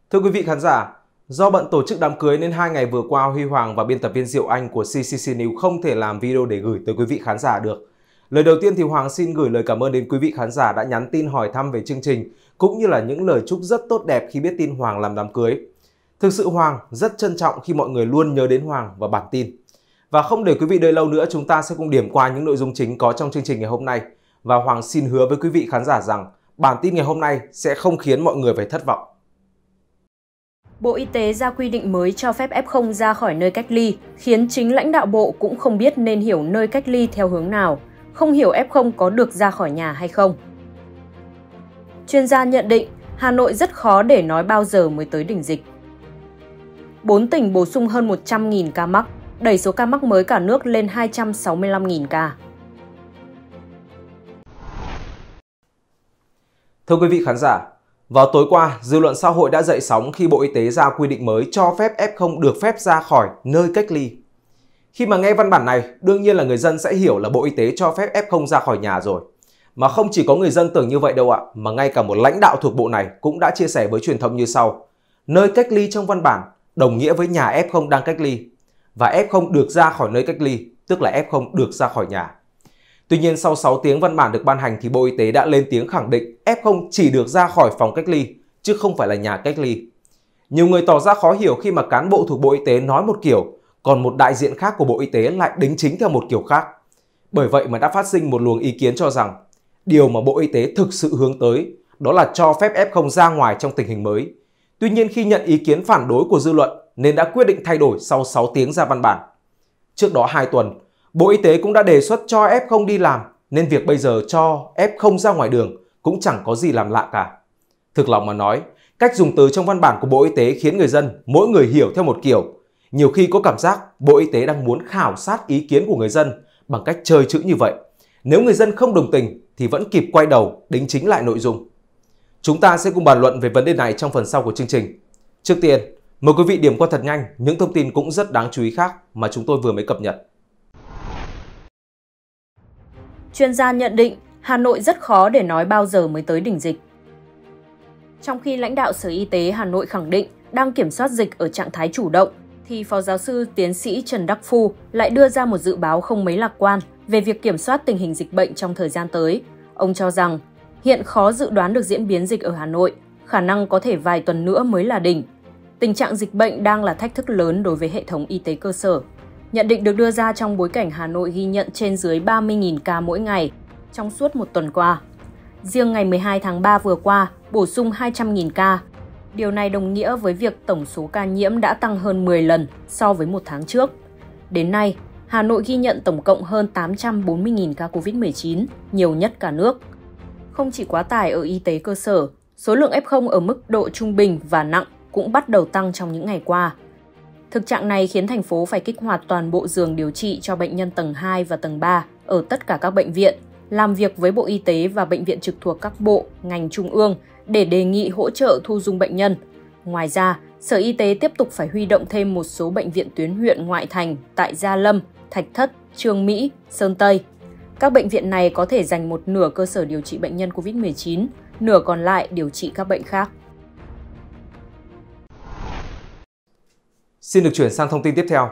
Thưa quý vị khán giả, do bận tổ chức đám cưới nên 2 ngày vừa qua Huy Hoàng và biên tập viên Diệu Anh của CCC News không thể làm video để gửi tới quý vị khán giả được. Lời đầu tiên thì Hoàng xin gửi lời cảm ơn đến quý vị khán giả đã nhắn tin hỏi thăm về chương trình cũng như là những lời chúc rất tốt đẹp khi biết tin Hoàng làm đám cưới. Thực sự Hoàng rất trân trọng khi mọi người luôn nhớ đến Hoàng và bản tin. Và không để quý vị đợi lâu nữa, chúng ta sẽ cùng điểm qua những nội dung chính có trong chương trình ngày hôm nay. Và Hoàng xin hứa với quý vị khán giả rằng bản tin ngày hôm nay sẽ không khiến mọi người phải thất vọng. Bộ Y tế ra quy định mới cho phép F0 ra khỏi nơi cách ly, khiến chính lãnh đạo Bộ cũng không biết nên hiểu nơi cách ly theo hướng nào, không hiểu F0 có được ra khỏi nhà hay không. Chuyên gia nhận định, Hà Nội rất khó để nói bao giờ mới tới đỉnh dịch. 4 tỉnh bổ sung hơn 100.000 ca mắc, đẩy số ca mắc mới cả nước lên 265.000 ca. Thưa quý vị khán giả, vào tối qua, dư luận xã hội đã dậy sóng khi Bộ Y tế ra quy định mới cho phép F0 được phép ra khỏi nơi cách ly. Khi mà nghe văn bản này, đương nhiên là người dân sẽ hiểu là Bộ Y tế cho phép F0 ra khỏi nhà rồi. Mà không chỉ có người dân tưởng như vậy đâu ạ, mà ngay cả một lãnh đạo thuộc bộ này cũng đã chia sẻ với truyền thông như sau. Nơi cách ly trong văn bản đồng nghĩa với nhà F0 đang cách ly. Và F0 được ra khỏi nơi cách ly, tức là F0 được ra khỏi nhà. Tuy nhiên, sau 6 tiếng văn bản được ban hành thì Bộ Y tế đã lên tiếng khẳng định F0 chỉ được ra khỏi phòng cách ly, chứ không phải là nhà cách ly. Nhiều người tỏ ra khó hiểu khi mà cán bộ thuộc Bộ Y tế nói một kiểu, còn một đại diện khác của Bộ Y tế lại đính chính theo một kiểu khác. Bởi vậy mà đã phát sinh một luồng ý kiến cho rằng, điều mà Bộ Y tế thực sự hướng tới đó là cho phép F0 ra ngoài trong tình hình mới. Tuy nhiên, khi nhận ý kiến phản đối của dư luận nên đã quyết định thay đổi sau 6 tiếng ra văn bản. Trước đó 2 tuần, Bộ Y tế cũng đã đề xuất cho F0 đi làm, nên việc bây giờ cho F0 ra ngoài đường cũng chẳng có gì làm lạ cả. Thực lòng mà nói, cách dùng từ trong văn bản của Bộ Y tế khiến người dân, mỗi người hiểu theo một kiểu. Nhiều khi có cảm giác Bộ Y tế đang muốn khảo sát ý kiến của người dân bằng cách chơi chữ như vậy. Nếu người dân không đồng tình thì vẫn kịp quay đầu đính chính lại nội dung. Chúng ta sẽ cùng bàn luận về vấn đề này trong phần sau của chương trình. Trước tiên, mời quý vị điểm qua thật nhanh những thông tin cũng rất đáng chú ý khác mà chúng tôi vừa mới cập nhật. Chuyên gia nhận định, Hà Nội rất khó để nói bao giờ mới tới đỉnh dịch. Trong khi lãnh đạo Sở Y tế Hà Nội khẳng định đang kiểm soát dịch ở trạng thái chủ động, thì Phó giáo sư tiến sĩ Trần Đắc Phu lại đưa ra một dự báo không mấy lạc quan về việc kiểm soát tình hình dịch bệnh trong thời gian tới. Ông cho rằng, hiện khó dự đoán được diễn biến dịch ở Hà Nội, khả năng có thể vài tuần nữa mới là đỉnh. Tình trạng dịch bệnh đang là thách thức lớn đối với hệ thống y tế cơ sở. Nhận định được đưa ra trong bối cảnh Hà Nội ghi nhận trên dưới 30.000 ca mỗi ngày trong suốt một tuần qua. Riêng ngày 12 tháng 3 vừa qua, bổ sung 200.000 ca. Điều này đồng nghĩa với việc tổng số ca nhiễm đã tăng hơn 10 lần so với một tháng trước. Đến nay, Hà Nội ghi nhận tổng cộng hơn 840.000 ca COVID-19, nhiều nhất cả nước. Không chỉ quá tải ở y tế cơ sở, số lượng F0 ở mức độ trung bình và nặng cũng bắt đầu tăng trong những ngày qua. Thực trạng này khiến thành phố phải kích hoạt toàn bộ giường điều trị cho bệnh nhân tầng 2 và tầng 3 ở tất cả các bệnh viện, làm việc với Bộ Y tế và bệnh viện trực thuộc các bộ, ngành trung ương để đề nghị hỗ trợ thu dung bệnh nhân. Ngoài ra, Sở Y tế tiếp tục phải huy động thêm một số bệnh viện tuyến huyện ngoại thành tại Gia Lâm, Thạch Thất, Chương Mỹ, Sơn Tây. Các bệnh viện này có thể dành một nửa cơ sở điều trị bệnh nhân COVID-19, nửa còn lại điều trị các bệnh khác. Xin được chuyển sang thông tin tiếp theo.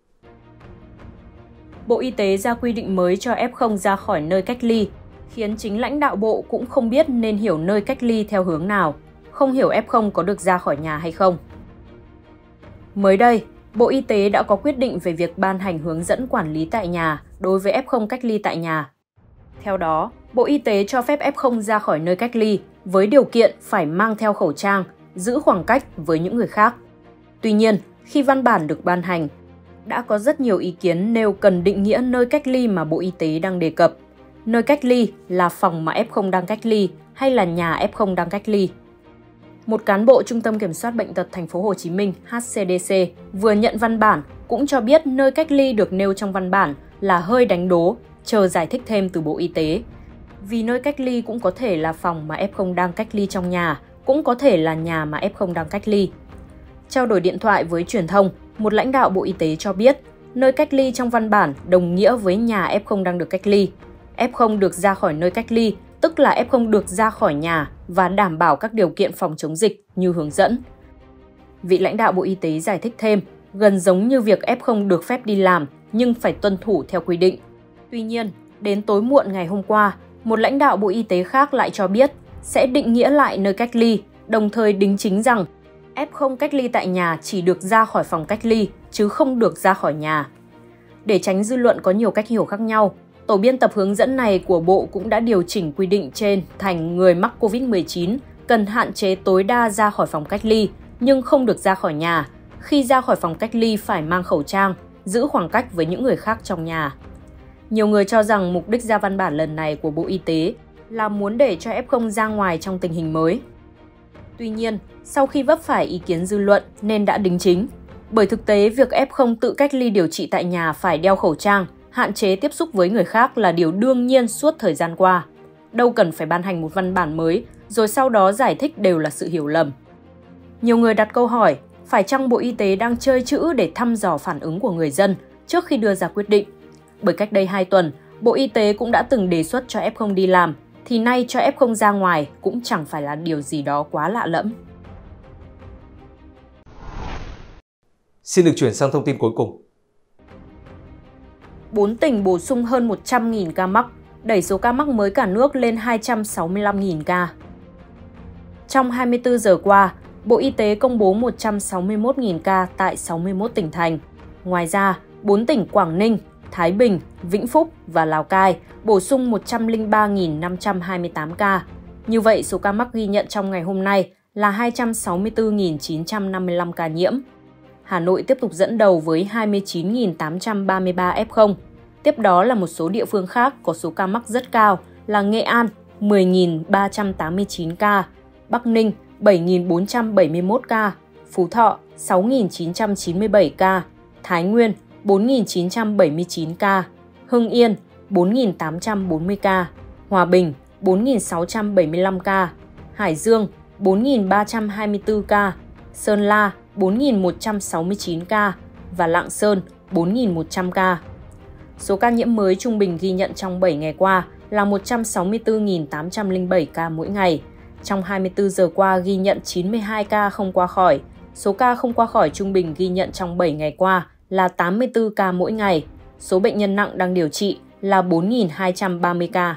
Bộ Y tế ra quy định mới cho F0 ra khỏi nơi cách ly, khiến chính lãnh đạo Bộ cũng không biết nên hiểu nơi cách ly theo hướng nào, không hiểu F0 có được ra khỏi nhà hay không. Mới đây, Bộ Y tế đã có quyết định về việc ban hành hướng dẫn quản lý tại nhà đối với F0 cách ly tại nhà. Theo đó, Bộ Y tế cho phép F0 ra khỏi nơi cách ly với điều kiện phải mang theo khẩu trang, giữ khoảng cách với những người khác. Tuy nhiên, khi văn bản được ban hành, đã có rất nhiều ý kiến nêu cần định nghĩa nơi cách ly mà Bộ Y tế đang đề cập. Nơi cách ly là phòng mà F0 đang cách ly hay là nhà F0 đang cách ly. Một cán bộ Trung tâm Kiểm soát Bệnh tật Thành phố Hồ Chí Minh (HCDC) vừa nhận văn bản cũng cho biết nơi cách ly được nêu trong văn bản là hơi đánh đố, chờ giải thích thêm từ Bộ Y tế. Vì nơi cách ly cũng có thể là phòng mà F0 đang cách ly trong nhà, cũng có thể là nhà mà F0 đang cách ly. Trao đổi điện thoại với truyền thông, một lãnh đạo Bộ Y tế cho biết, nơi cách ly trong văn bản đồng nghĩa với nhà F0 đang được cách ly. F0 được ra khỏi nơi cách ly, tức là F0 được ra khỏi nhà và đảm bảo các điều kiện phòng chống dịch như hướng dẫn. vị lãnh đạo Bộ Y tế giải thích thêm, gần giống như việc F0 được phép đi làm nhưng phải tuân thủ theo quy định. Tuy nhiên, đến tối muộn ngày hôm qua, một lãnh đạo Bộ Y tế khác lại cho biết sẽ định nghĩa lại nơi cách ly, đồng thời đính chính rằng F0 cách ly tại nhà chỉ được ra khỏi phòng cách ly, chứ không được ra khỏi nhà. Để tránh dư luận có nhiều cách hiểu khác nhau, tổ biên tập hướng dẫn này của Bộ cũng đã điều chỉnh quy định trên thành người mắc COVID-19 cần hạn chế tối đa ra khỏi phòng cách ly, nhưng không được ra khỏi nhà. Khi ra khỏi phòng cách ly phải mang khẩu trang, giữ khoảng cách với những người khác trong nhà. Nhiều người cho rằng mục đích ra văn bản lần này của Bộ Y tế là muốn để cho F0 ra ngoài trong tình hình mới. Tuy nhiên, sau khi vấp phải ý kiến dư luận nên đã đính chính. Bởi thực tế, việc F0 tự cách ly điều trị tại nhà phải đeo khẩu trang, hạn chế tiếp xúc với người khác là điều đương nhiên suốt thời gian qua. Đâu cần phải ban hành một văn bản mới, rồi sau đó giải thích đều là sự hiểu lầm. Nhiều người đặt câu hỏi, phải chăng Bộ Y tế đang chơi chữ để thăm dò phản ứng của người dân trước khi đưa ra quyết định? Bởi cách đây 2 tuần, Bộ Y tế cũng đã từng đề xuất cho F0 đi làm, thì nay cho F0 ra ngoài cũng chẳng phải là điều gì đó quá lạ lẫm. Xin được chuyển sang thông tin cuối cùng. 4 tỉnh bổ sung hơn 100.000 ca mắc, đẩy số ca mắc mới cả nước lên 265.000 ca. Trong 24 giờ qua, Bộ Y tế công bố 161.000 ca tại 61 tỉnh thành. Ngoài ra, 4 tỉnh Quảng Ninh, Thái Bình, Vĩnh Phúc và Lào Cai bổ sung 103.528 ca. Như vậy, số ca mắc ghi nhận trong ngày hôm nay là 264.955 ca nhiễm. Hà Nội tiếp tục dẫn đầu với 29.833 F0. Tiếp đó là một số địa phương khác có số ca mắc rất cao là Nghệ An 10.389 ca, Bắc Ninh 7.471 ca, Phú Thọ 6.997 ca, Thái Nguyên 4.979 ca, Hưng Yên 4.840 ca, Hòa Bình 4.675 ca, Hải Dương 4.324 ca, Sơn La 4.169 ca và Lạng Sơn 4.100 ca. Số ca nhiễm mới trung bình ghi nhận trong 7 ngày qua là 164.807 ca mỗi ngày. Trong 24 giờ qua ghi nhận 92 ca không qua khỏi. Số ca không qua khỏi trung bình ghi nhận trong 7 ngày qua là 84 ca mỗi ngày. Số bệnh nhân nặng đang điều trị là 4.230 ca.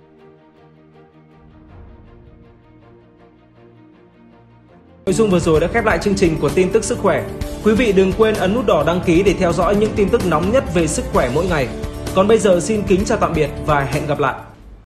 Nội dung vừa rồi đã khép lại chương trình của tin tức sức khỏe. Quý vị đừng quên ấn nút đỏ đăng ký để theo dõi những tin tức nóng nhất về sức khỏe mỗi ngày. Còn bây giờ xin kính chào tạm biệt và hẹn gặp lại.